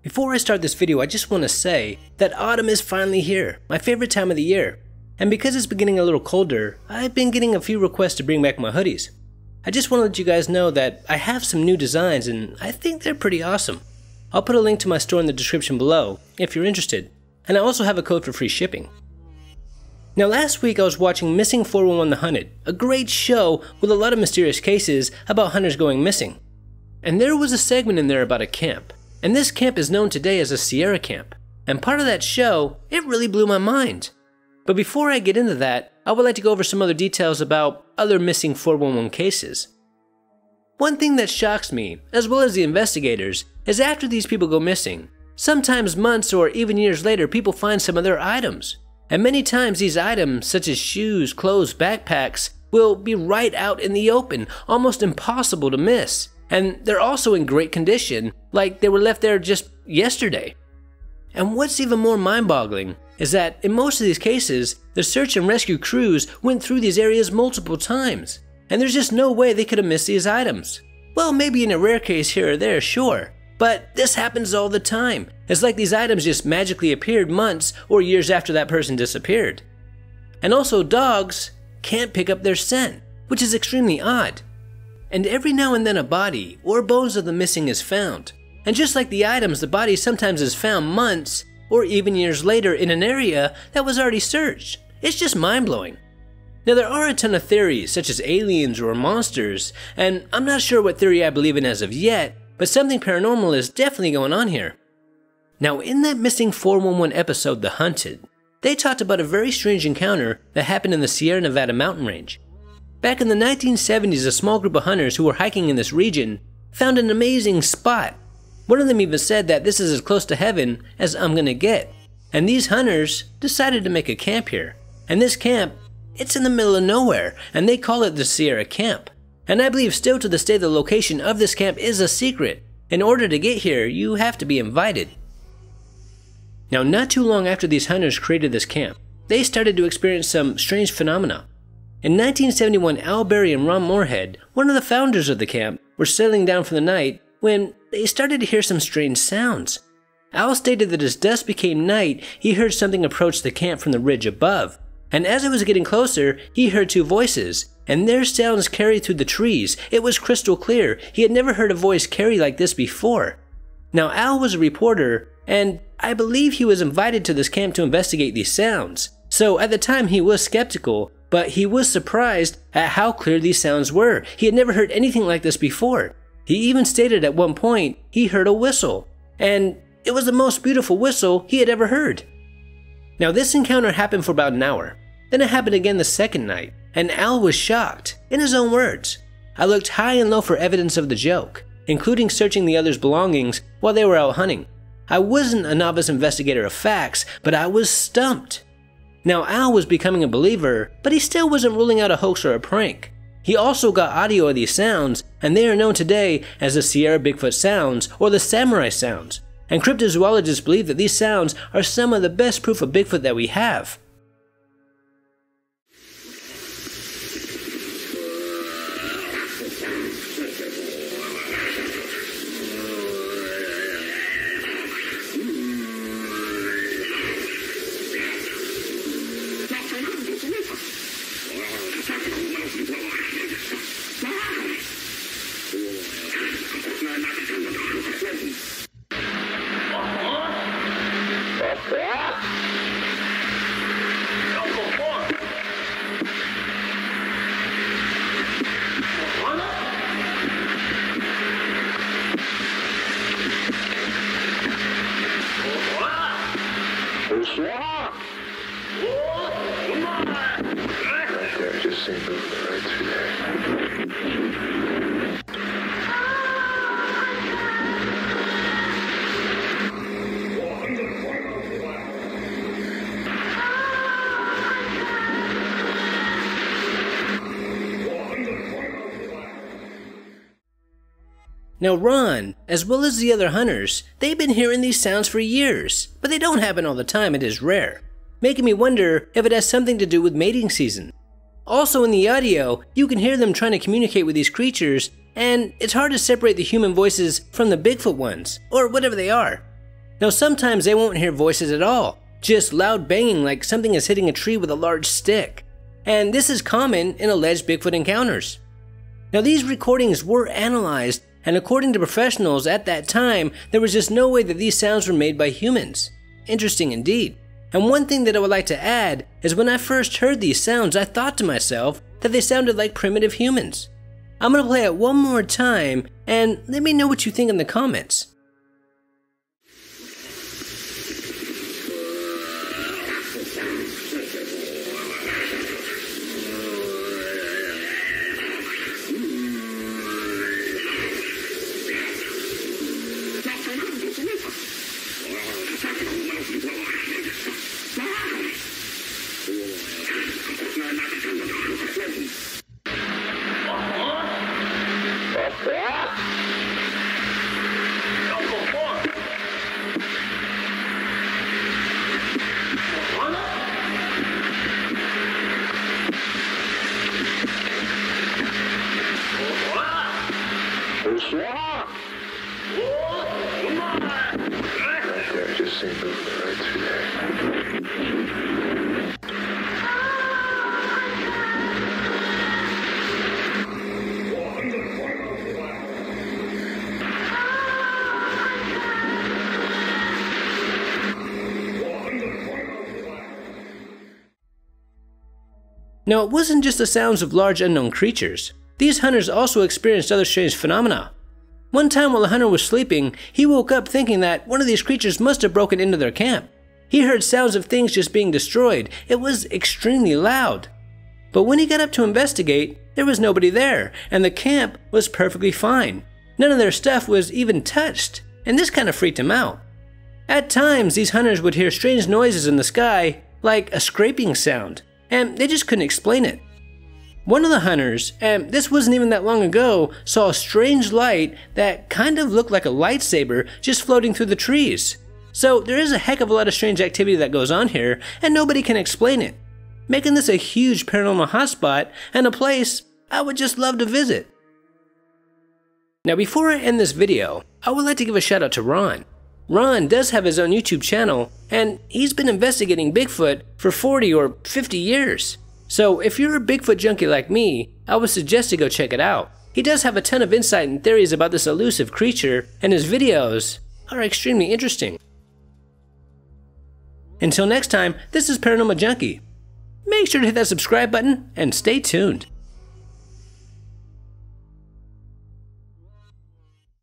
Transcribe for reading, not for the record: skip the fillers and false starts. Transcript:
Before I start this video, I just want to say that autumn is finally here, my favorite time of the year. And because it's been getting a little colder, I've been getting a few requests to bring back my hoodies. I just want to let you guys know that I have some new designs and I think they're pretty awesome. I'll put a link to my store in the description below if you're interested, and I also have a code for free shipping. Now last week I was watching Missing 411 The Hunted, a great show with a lot of mysterious cases about hunters going missing. And there was a segment in there about a camp. And this camp is known today as a Sierra camp. And part of that show, it really blew my mind. But before I get into that, I would like to go over some other details about other missing 411 cases. One thing that shocks me, as well as the investigators, is after these people go missing, sometimes months or even years later people find some of their items. And many times these items, such as shoes, clothes, backpacks, will be right out in the open, almost impossible to miss. And they're also in great condition, like they were left there just yesterday. And what's even more mind-boggling is that in most of these cases, the search and rescue crews went through these areas multiple times. And there's just no way they could have missed these items. Well, maybe in a rare case here or there, sure. But this happens all the time. It's like these items just magically appeared months or years after that person disappeared. And also dogs can't pick up their scent, which is extremely odd. And every now and then a body or bones of the missing is found. And just like the items, the body sometimes is found months or even years later in an area that was already searched. It's just mind-blowing. Now there are a ton of theories such as aliens or monsters, and I'm not sure what theory I believe in as of yet, but something paranormal is definitely going on here. Now in that Missing 411 episode, The Hunted, they talked about a very strange encounter that happened in the Sierra Nevada mountain range. Back in the 1970s, a small group of hunters who were hiking in this region found an amazing spot. One of them even said that this is as close to heaven as I'm gonna get. And these hunters decided to make a camp here. And this camp, it's in the middle of nowhere, and they call it the Sierra Camp. And I believe still to this day the location of this camp is a secret. In order to get here, you have to be invited. Now not too long after these hunters created this camp, they started to experience some strange phenomena. In 1971, Al Berry and Ron Moorhead, one of the founders of the camp, were settling down for the night when they started to hear some strange sounds. Al stated that as dusk became night, he heard something approach the camp from the ridge above. And as it was getting closer, he heard two voices, and their sounds carried through the trees. It was crystal clear. He had never heard a voice carry like this before. Now Al was a reporter, and I believe he was invited to this camp to investigate these sounds. So at the time he was skeptical, but he was surprised at how clear these sounds were. He had never heard anything like this before. He even stated at one point he heard a whistle, and it was the most beautiful whistle he had ever heard. Now this encounter happened for about an hour. Then it happened again the second night, and Al was shocked, in his own words. I looked high and low for evidence of the joke, including searching the others' belongings while they were out hunting. I wasn't a novice investigator of facts, but I was stumped. Now Al was becoming a believer, but he still wasn't ruling out a hoax or a prank. He also got audio of these sounds, and they are known today as the Sierra Bigfoot sounds or the Samurai sounds. And cryptozoologists believe that these sounds are some of the best proof of Bigfoot that we have. Just seen movement right through there. Now Ron, as well as the other hunters, they've been hearing these sounds for years, but they don't happen all the time, it is rare, making me wonder if it has something to do with mating season. Also in the audio, you can hear them trying to communicate with these creatures, and it's hard to separate the human voices from the Bigfoot ones, or whatever they are. Now sometimes they won't hear voices at all, just loud banging like something is hitting a tree with a large stick. And this is common in alleged Bigfoot encounters. Now these recordings were analyzed, and according to professionals at that time, there was just no way that these sounds were made by humans. Interesting indeed. And one thing that I would like to add is when I first heard these sounds, I thought to myself that they sounded like primitive humans. I'm going to play it one more time, and let me know what you think in the comments. There, just seen movement right through there. Now, it wasn't just the sounds of large unknown creatures. These hunters also experienced other strange phenomena. One time while the hunter was sleeping, he woke up thinking that one of these creatures must have broken into their camp. He heard sounds of things just being destroyed. It was extremely loud. But when he got up to investigate, there was nobody there, and the camp was perfectly fine. None of their stuff was even touched, and this kind of freaked him out. At times, these hunters would hear strange noises in the sky, like a scraping sound, and they just couldn't explain it. One of the hunters, and this wasn't even that long ago, saw a strange light that kind of looked like a lightsaber just floating through the trees. So there is a heck of a lot of strange activity that goes on here, and nobody can explain it, making this a huge paranormal hotspot and a place I would just love to visit. Now before I end this video, I would like to give a shout out to Ron. Ron does have his own YouTube channel, and he's been investigating Bigfoot for 40 or 50 years. So if you're a Bigfoot junkie like me, I would suggest to go check it out. He does have a ton of insight and theories about this elusive creature, and his videos are extremely interesting. Until next time, this is Paranormal Junkie. Make sure to hit that subscribe button and stay tuned.